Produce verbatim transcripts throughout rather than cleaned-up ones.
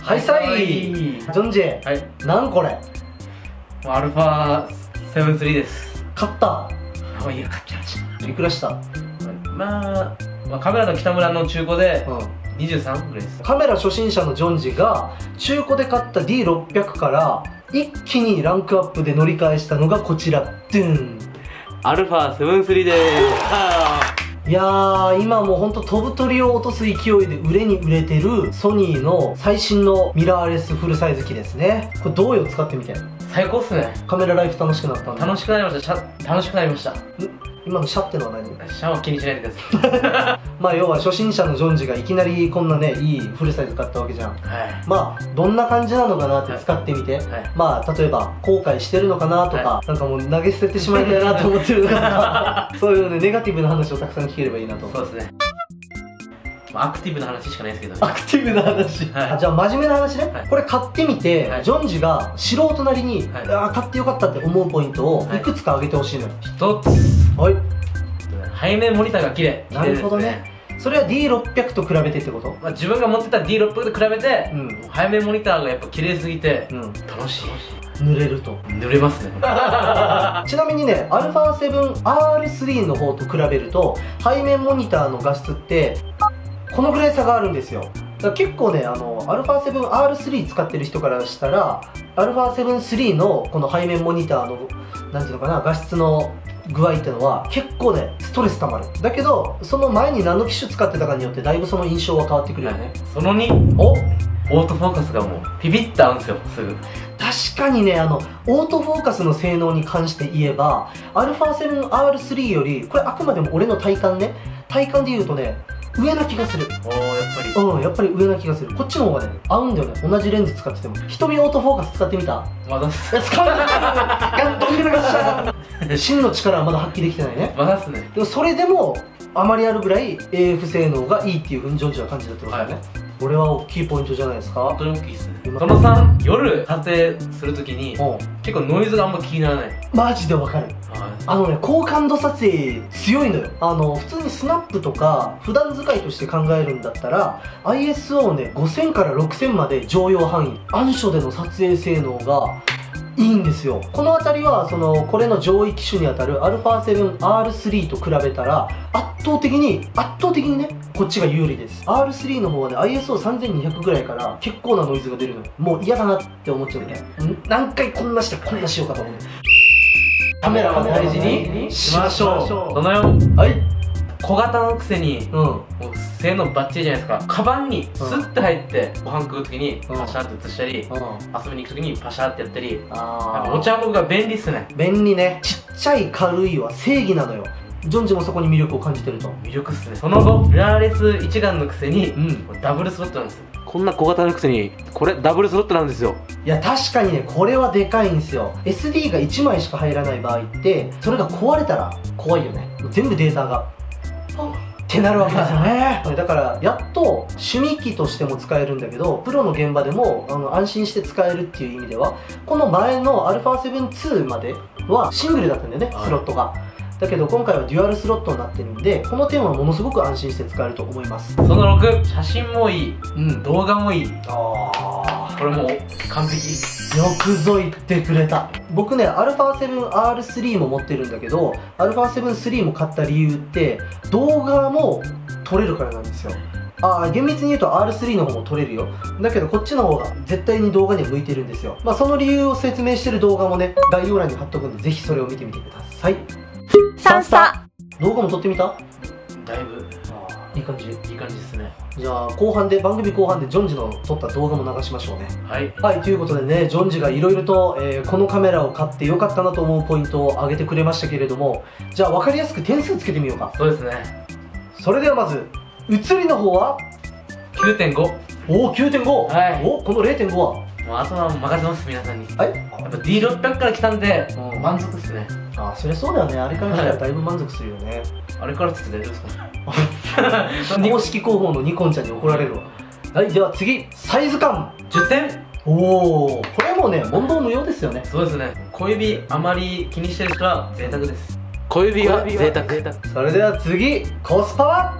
はいさい、ジョンジェ、 はい、 なんこれアルファセブンスリーです。 買った。 あ、いや、買っちゃいました。 いくらした？ まあ、まあ、カメラの北村の中古でうんにじゅうさんぐらいです。 カメラ初心者のジョンジが中古で買った ディーろっぴゃく から一気にランクアップで乗り換えしたのがこちら、ドゥン。 アルファセブンスリーです。 いやー、今もうほんと飛ぶ鳥を落とす勢いで売れに売れてるソニーの最新のミラーレスフルサイズ機ですね。これどうよ、使ってみて。 最高っすね。 カメラライフ楽しくなったんだ。 楽しくなりました。シャ楽しくなりました。 今のシャってのは何？ シャワー気にしないでください。 まあ要は初心者のジョンジがいきなりこんなね、いいフルサイズ買ったわけじゃん。 はい。 まあどんな感じなのかなって使ってみて、はい、まあ例えば後悔してるのかなとか、はい、なんかもう投げ捨ててしまいたいなと思ってるのかそういうね、ネガティブな話をたくさん聞ければいいなと。 そうですね。アクティブな話しかないですけどね。 アクティブな話、はい、あ、じゃあ真面目な話ね、はい、これ買ってみて、はい、ジョンジが素人なりに、はい、あ、買ってよかったって思うポイントをいくつか挙げてほしいのよ。 ひとつ、 はい、 背面モニターが綺麗。 なるほどね。それは ディーろっぴゃく と比べてってこと？ まあ自分が持ってた ディーろっぴゃく と比べて、うん、背面モニターがやっぱ綺麗すぎて、うん、楽しい。 塗れると。 塗れますね。 ちなみにね、アルファセブンアールスリー の方と比べると背面モニターの画質ってこのぐらい差があるんですよ。だから結構ね、あの アルファセブンアールスリー 使ってる人からしたら アルファセブンスリー のこの背面モニターのなんていうのかな、画質の具合ってのは結構ねストレスたまる。だけどその前に何の機種使ってたかによってだいぶその印象は変わってくるよね。 そのに、おオートフォーカスがもうピピッと合うんですよ、すぐ。 確かにね、あのオートフォーカスの性能に関して言えば アルファセブンアールスリー より、これあくまでも俺の体感ね、体感で言うとね上な気がする。 おー、やっぱり。 うん、やっぱり上な気がする。こっちの方がね合うんだよね。同じレンズ使ってても。瞳オートフォーカス使ってみた？ まだっす。 使わないガンドングラガッシャー真の力はまだ発揮できてないね。 まだっすね。 でもそれでもあまりあるぐらい エーエフ 性能がいいっていうふうにジョンジは感じたってことだよね、はい、これは大きいポイントじゃないですか。 本当に大きいですね。そのさん、夜撮影するときに結構ノイズがあんま気にならない。 マジでわかる。あのね、高感度撮影強いのよ。あの普通にスナップとか普段使いとして考えるんだったら アイエスオー ねごせんからろくせんまで常用範囲、暗所での撮影性能がいいんですよ。この辺りはそのこれの上位機種にあたる アルファセブンアールスリー と比べたら圧倒的に圧倒的にねこっちが有利です。 アールスリー の方はね アイエスオーさんぜんにひゃく ぐらいから結構なノイズが出るのよ。もう嫌だなって思っちゃうね。何回こんなしてこんなしようかと思う。カメラは大事にしましょう。 そのよん、 はい、 小型のくせに、うん、もう性能バッチリじゃないですか。カバンにスッて入ってご飯食う時にパシャって写したり、うん、遊びに行く時にパシャってやったり、あ、持ち運びが便利っすね。 便利ね。ちっちゃい軽いは正義なのよ。ジョンジもそこに魅力を感じてると。 魅力っすね。その後ミラーレス一眼のくせに、うん、ダブルスロットなんですよ。こんな小型のくせにこれダブルスロットなんですよ。 いや確かにね、これはでかいんですよ。 エスディー がいちまいしか入らない場合ってそれが壊れたら怖いよね。全部データがってなるわけですよね。だからやっと趣味機としても使えるんだけどプロの現場でもあの安心して使えるっていう意味では、この前の アルファセブンツー まではシングルだったんだよね、スロットが。だけど今回はデュアルスロットになってるんで、この点はものすごく安心して使えると思います。 そのろく、写真もいい、うん、動画もいい。 あこれもう完璧。 よくぞ言ってくれた。僕ね アルファセブンアールスリー も持ってるんだけど アルファセブンスリー も買った理由って動画も撮れるからなんですよ。ああ、厳密に言うと アールスリー の方も撮れるよ。だけどこっちの方が絶対に動画には向いてるんですよ。まあその理由を説明してる動画もね概要欄に貼っとくんで、ぜひそれを見てみてください。 サンスタ動画も撮ってみた？ だいぶいい感じ。 いい感じですね。 じゃあ後半で番組後半でジョンジの撮った動画も流しましょうね。 はい、 はい、ということでね、ジョンジがいろいろと、えー、このカメラを買ってよかったなと思うポイントを挙げてくれましたけれども、じゃあ分かりやすく点数つけてみようか。 そうですね。 それではまず写りの方はきゅうてんご。 おお きゅうてんご、 はい、 おこの れいてんご はもうあとは任せます皆さんに。 はい、 やっぱ ディーろっぴゃく から来たんで、うん、満足ですね。 ああ、そりゃそうだよね。あれからしたらだいぶ満足するよね、はい、 あれからって言って大丈夫ですか？ 公式広報のニコンちゃんに怒られるわ。はい、では次、サイズ感じゅってん。 おお、これもね問答無用ですよね。 そうですね。小指あまり気にしてる人は贅沢です。小指は贅沢。 それでは次、コスパは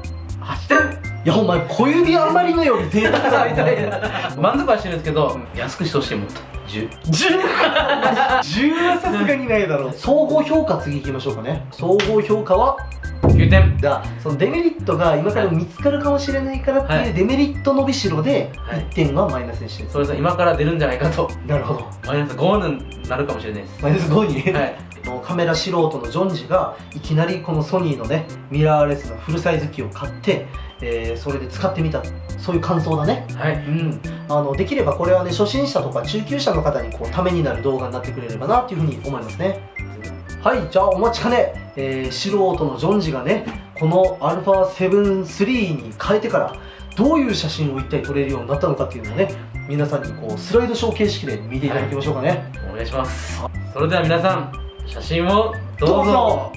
はちてん。 いやお前小指余りのより贅沢だみたいな。 満足はしてるんですけど、安くしてほしいもん。じゅう。 じゅう じゅうはさすがにないだろう。総合評価次行きましょうかね。総合評価はきゅうてん。 だ。そのデメリットが今から見つかるかもしれないからっていうデメリット伸びしろでいってんはマイナスにしてる。 そうですね、今から出るんじゃないかと。 なるほど。 マイナスごになるかもしれないです。 マイナスごに、 はい、 カメラ素人のジョンジがいきなりこのソニーのねミラーレスのフルサイズ機を買って、えー、それで使ってみた、そういう感想だね。 はい、 うん、あのできればこれはね初心者とか中級者の方にこうためになる動画になってくれればなっていうふうに思いますね。はい、じゃあお待ちかね、えー、素人のジョンジがねこの アルファセブンスリー に変えてからどういう写真を一体撮れるようになったのかっていうのをね皆さんにこうスライドショー形式で見ていただきましょうかね。 はい、お願いします。それでは皆さん写真をどうぞ。 どうぞ。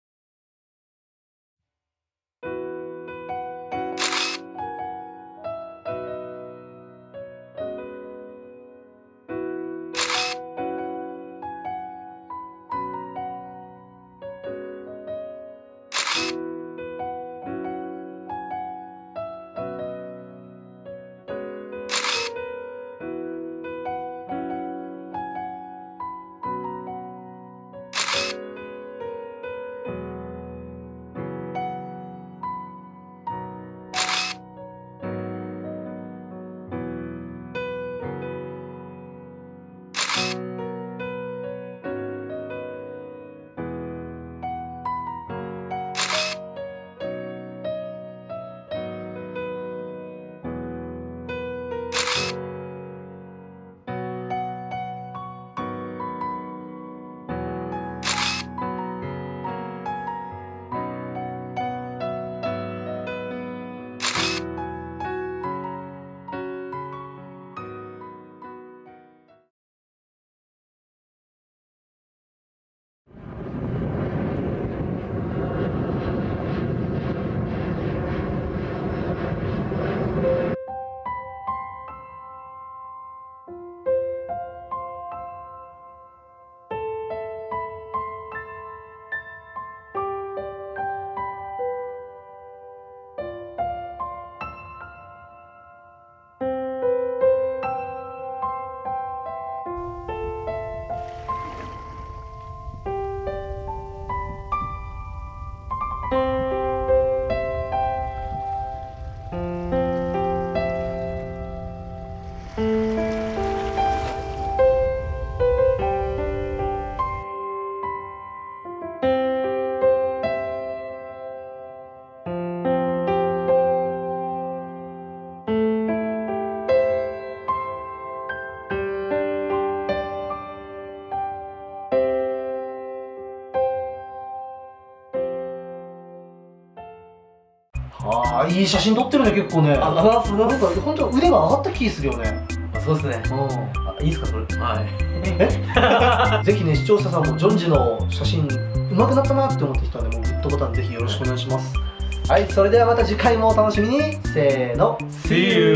ああ、いい写真撮ってるね、結構ね。あ、あ、すごい。なんか本当腕が上がった気するよね。 あ、そうですね。うん。あ、いいですか、それ。 はい。ぜひね、視聴者さんもジョンジの写真上手くなったなって思ってきたので、もうグッドボタンぜひよろしくお願いします。はい、それではまた次回もお楽しみに。せーの。 See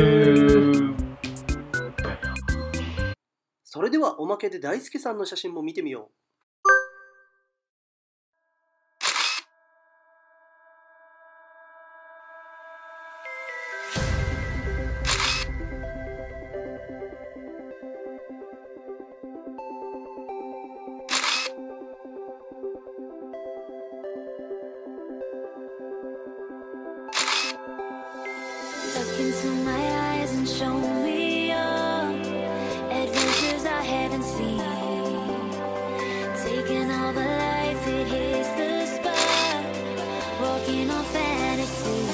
you。 それではおまけで大輔さんの写真も見てみよう。 Look into my eyes and show me your adventures I haven't seen. Taking all the life, it hits the spot. Walking on fantasy.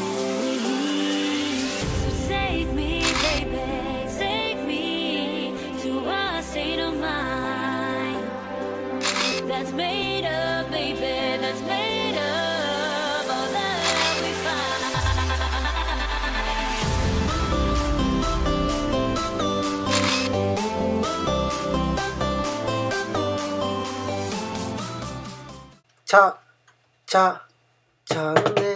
So take me, baby, take me to a state of mind that's made up, baby, that's made up all that we find. 자, 자, 자네